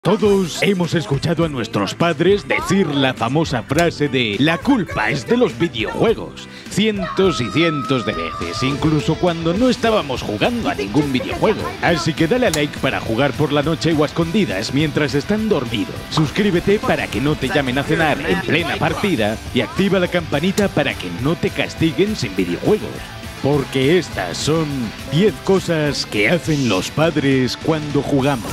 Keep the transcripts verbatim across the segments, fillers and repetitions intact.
Todos hemos escuchado a nuestros padres decir la famosa frase de "la culpa es de los videojuegos", cientos y cientos de veces, incluso cuando no estábamos jugando a ningún videojuego. Así que dale a like para jugar por la noche o a escondidas mientras están dormidos. Suscríbete para que no te llamen a cenar en plena partida y activa la campanita para que no te castiguen sin videojuegos. Porque estas son diez cosas que hacen los padres cuando jugamos.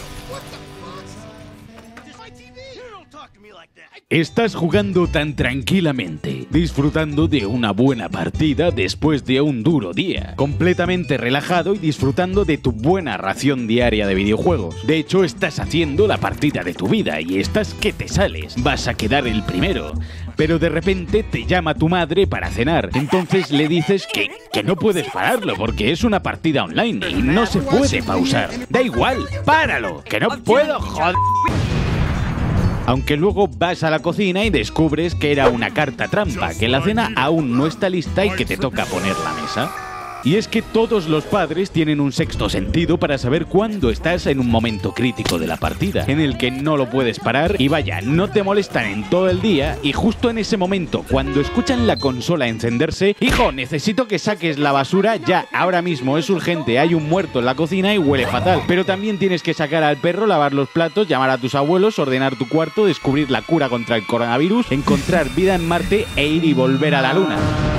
Estás jugando tan tranquilamente, disfrutando de una buena partida después de un duro día, completamente relajado y disfrutando de tu buena ración diaria de videojuegos. De hecho, estás haciendo la partida de tu vida y estás que te sales, vas a quedar el primero. Pero de repente te llama tu madre para cenar, entonces le dices que, que no puedes pararlo porque es una partida online y no se puede pausar. Da igual, páralo, que no puedo, joder. Aunque luego vas a la cocina y descubres que era una carta trampa, que la cena aún no está lista y que te toca poner la mesa. Y es que todos los padres tienen un sexto sentido para saber cuándo estás en un momento crítico de la partida, en el que no lo puedes parar y vaya, no te molestan en todo el día y justo en ese momento, cuando escuchan la consola encenderse, "Hijo, necesito que saques la basura ya, ahora mismo, es urgente, hay un muerto en la cocina y huele fatal, pero también tienes que sacar al perro, lavar los platos, llamar a tus abuelos, ordenar tu cuarto, descubrir la cura contra el coronavirus, encontrar vida en Marte e ir y volver a la luna".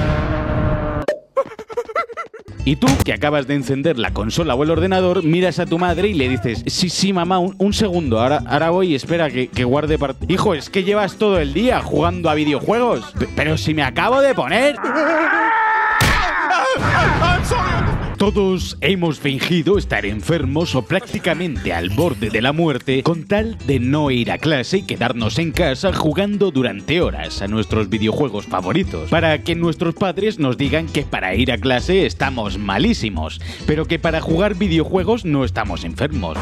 Y tú, que acabas de encender la consola o el ordenador, miras a tu madre y le dices: sí, sí, mamá, un, un segundo, ahora, ahora voy, espera que, que guarde part... Hijo, es que llevas todo el día jugando a videojuegos. P- pero si me acabo de poner... Todos hemos fingido estar enfermos o prácticamente al borde de la muerte con tal de no ir a clase y quedarnos en casa jugando durante horas a nuestros videojuegos favoritos, para que nuestros padres nos digan que para ir a clase estamos malísimos, pero que para jugar videojuegos no estamos enfermos.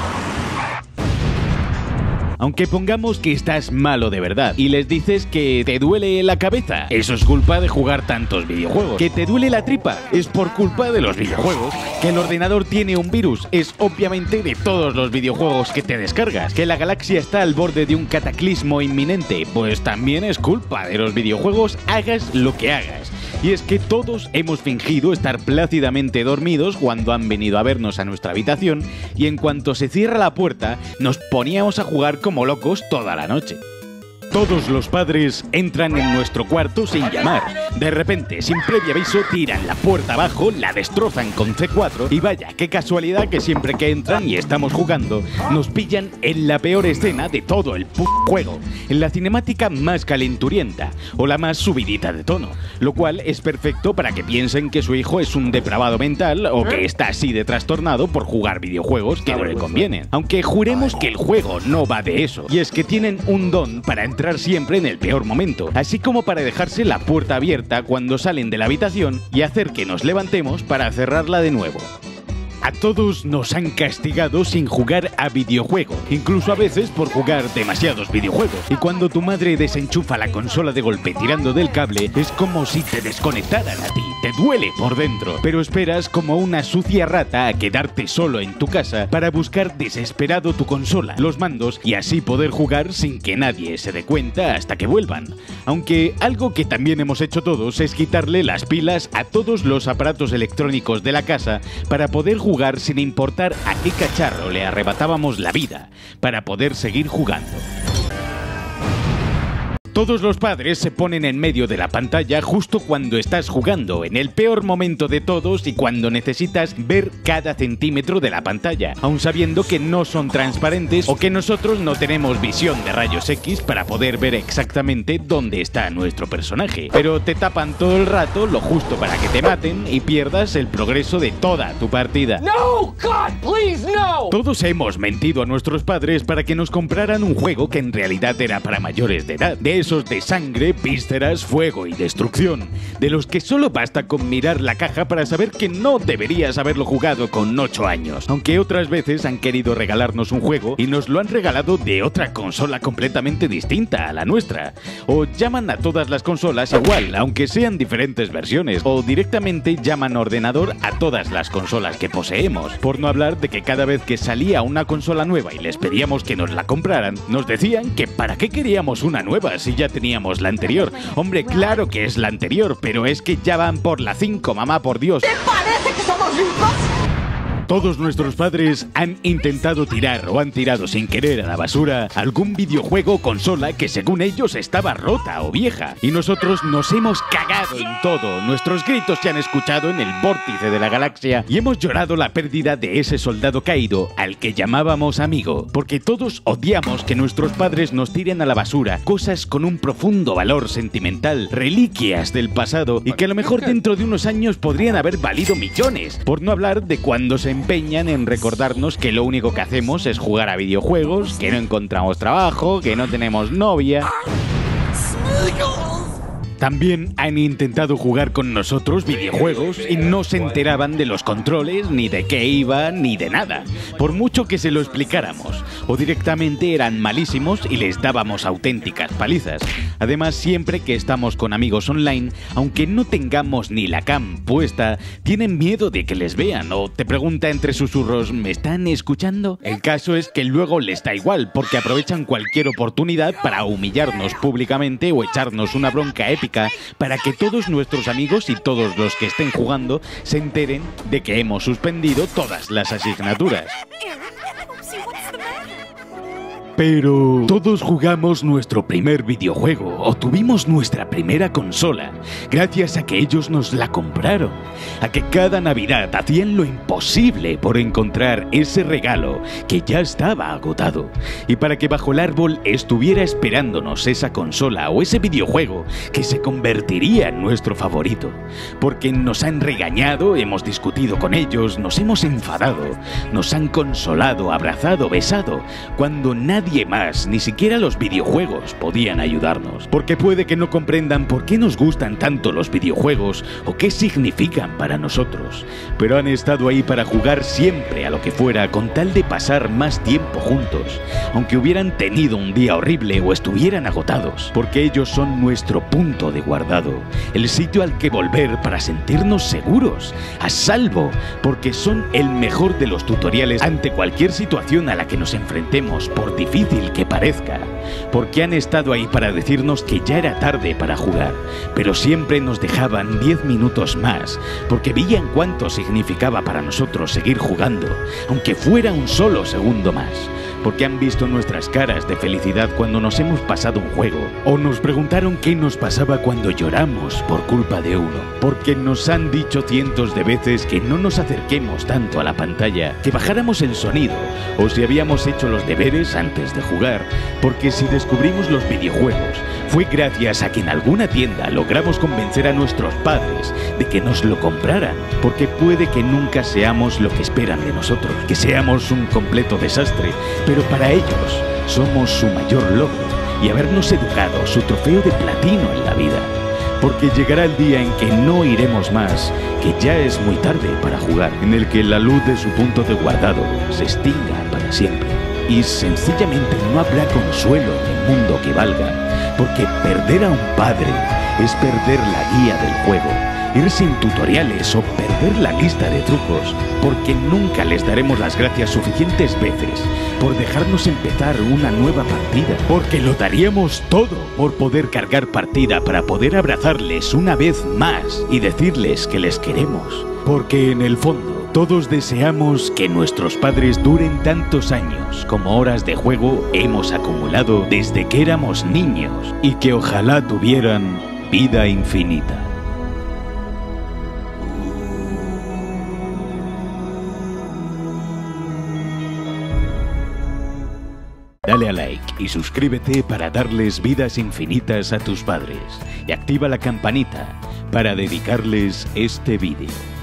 Aunque pongamos que estás malo de verdad y les dices que te duele la cabeza, eso es culpa de jugar tantos videojuegos. Que te duele la tripa, es por culpa de los videojuegos. Que el ordenador tiene un virus, es obviamente de todos los videojuegos que te descargas. Que la galaxia está al borde de un cataclismo inminente, pues también es culpa de los videojuegos, hagas lo que hagas. Y es que todos hemos fingido estar plácidamente dormidos cuando han venido a vernos a nuestra habitación y en cuanto se cierra la puerta nos poníamos a jugar como locos toda la noche. Todos los padres entran en nuestro cuarto sin llamar. De repente, sin previo aviso, tiran la puerta abajo, la destrozan con ce cuatro y vaya, qué casualidad que siempre que entran y estamos jugando, nos pillan en la peor escena de todo el p*** juego, en la cinemática más calenturienta o la más subidita de tono, lo cual es perfecto para que piensen que su hijo es un depravado mental o que está así de trastornado por jugar videojuegos que no le convienen. Aunque juremos que el juego no va de eso, y es que tienen un don para entrar siempre en el peor momento, así como para dejarse la puerta abierta cuando salen de la habitación y hacer que nos levantemos para cerrarla de nuevo. A todos nos han castigado sin jugar a videojuegos, incluso a veces por jugar demasiados videojuegos. Y cuando tu madre desenchufa la consola de golpe tirando del cable, es como si te desconectaran a ti. Te duele por dentro, pero esperas como una sucia rata a quedarte solo en tu casa para buscar desesperado tu consola, los mandos y así poder jugar sin que nadie se dé cuenta hasta que vuelvan. Aunque algo que también hemos hecho todos es quitarle las pilas a todos los aparatos electrónicos de la casa para poder jugar jugar sin importar a qué cacharro le arrebatábamos la vida, para poder seguir jugando. Todos los padres se ponen en medio de la pantalla justo cuando estás jugando, en el peor momento de todos y cuando necesitas ver cada centímetro de la pantalla, aun sabiendo que no son transparentes o que nosotros no tenemos visión de rayos X para poder ver exactamente dónde está nuestro personaje. Pero te tapan todo el rato lo justo para que te maten y pierdas el progreso de toda tu partida. No, God, please, no. Todos hemos mentido a nuestros padres para que nos compraran un juego que en realidad era para mayores de edad. De esos de sangre, vísceras, fuego y destrucción, de los que solo basta con mirar la caja para saber que no deberías haberlo jugado con ocho años, aunque otras veces han querido regalarnos un juego y nos lo han regalado de otra consola completamente distinta a la nuestra, o llaman a todas las consolas igual, aunque sean diferentes versiones, o directamente llaman ordenador a todas las consolas que poseemos, por no hablar de que cada vez que salía una consola nueva y les pedíamos que nos la compraran, nos decían que para qué queríamos una nueva si ya teníamos la anterior. Hombre, claro que es la anterior, pero es que ya van por la cinco, mamá, por Dios. ¿Te parece que somos ricos? Todos nuestros padres han intentado tirar o han tirado sin querer a la basura algún videojuego o consola que según ellos estaba rota o vieja. Y nosotros nos hemos cagado en todo. Nuestros gritos se han escuchado en el vórtice de la galaxia y hemos llorado la pérdida de ese soldado caído al que llamábamos amigo. Porque todos odiamos que nuestros padres nos tiren a la basura cosas con un profundo valor sentimental, reliquias del pasado y que a lo mejor dentro de unos años podrían haber valido millones. Por no hablar de cuando se empeñan en recordarnos que lo único que hacemos es jugar a videojuegos, que no encontramos trabajo, que no tenemos novia. También han intentado jugar con nosotros videojuegos y no se enteraban de los controles, ni de qué iba, ni de nada, por mucho que se lo explicáramos, o directamente eran malísimos y les dábamos auténticas palizas. Además, siempre que estamos con amigos online, aunque no tengamos ni la cam puesta, tienen miedo de que les vean o te pregunta entre susurros, ¿me están escuchando? El caso es que luego les da igual, porque aprovechan cualquier oportunidad para humillarnos públicamente o echarnos una bronca épica para que todos nuestros amigos y todos los que estén jugando se enteren de que hemos suspendido todas las asignaturas. Pero todos jugamos nuestro primer videojuego o tuvimos nuestra primera consola gracias a que ellos nos la compraron, a que cada Navidad hacían lo imposible por encontrar ese regalo que ya estaba agotado y para que bajo el árbol estuviera esperándonos esa consola o ese videojuego que se convertiría en nuestro favorito, porque nos han regañado, hemos discutido con ellos, nos hemos enfadado, nos han consolado, abrazado, besado, cuando nadie más, ni siquiera los videojuegos, podían ayudarnos. Porque puede que no comprendan por qué nos gustan tanto los videojuegos o qué significan para nosotros, pero han estado ahí para jugar siempre a lo que fuera con tal de pasar más tiempo juntos, aunque hubieran tenido un día horrible o estuvieran agotados, porque ellos son nuestro punto de guardado, el sitio al que volver para sentirnos seguros, a salvo, porque son el mejor de los tutoriales ante cualquier situación a la que nos enfrentemos, por difícil que parezca, porque han estado ahí para decirnos que ya era tarde para jugar, pero siempre nos dejaban diez minutos más, porque veían cuánto significaba para nosotros seguir jugando, aunque fuera un solo segundo más, porque han visto nuestras caras de felicidad cuando nos hemos pasado un juego, o nos preguntaron qué nos pasaba cuando lloramos por culpa de uno, porque nos han dicho cientos de veces que no nos acerquemos tanto a la pantalla, que bajáramos el sonido, o si habíamos hecho los deberes antes de jugar, porque si descubrimos los videojuegos fue gracias a que en alguna tienda logramos convencer a nuestros padres de que nos lo compraran, porque puede que nunca seamos lo que esperan de nosotros, que seamos un completo desastre, pero para ellos somos su mayor logro y habernos educado su trofeo de platino en la vida, porque llegará el día en que no iremos más, que ya es muy tarde para jugar, en el que la luz de su punto de guardado se extinga para siempre y sencillamente no habrá consuelo en el mundo que valga, porque perder a un padre es perder la guía del juego, ir sin tutoriales o perder la lista de trucos, porque nunca les daremos las gracias suficientes veces por dejarnos empezar una nueva partida, porque lo daríamos todo por poder cargar partida para poder abrazarles una vez más y decirles que les queremos, porque en el fondo todos deseamos que nuestros padres duren tantos años como horas de juego hemos acumulado desde que éramos niños y que ojalá tuvieran vida infinita. Dale a like y suscríbete para darles vidas infinitas a tus padres y activa la campanita para dedicarles este vídeo.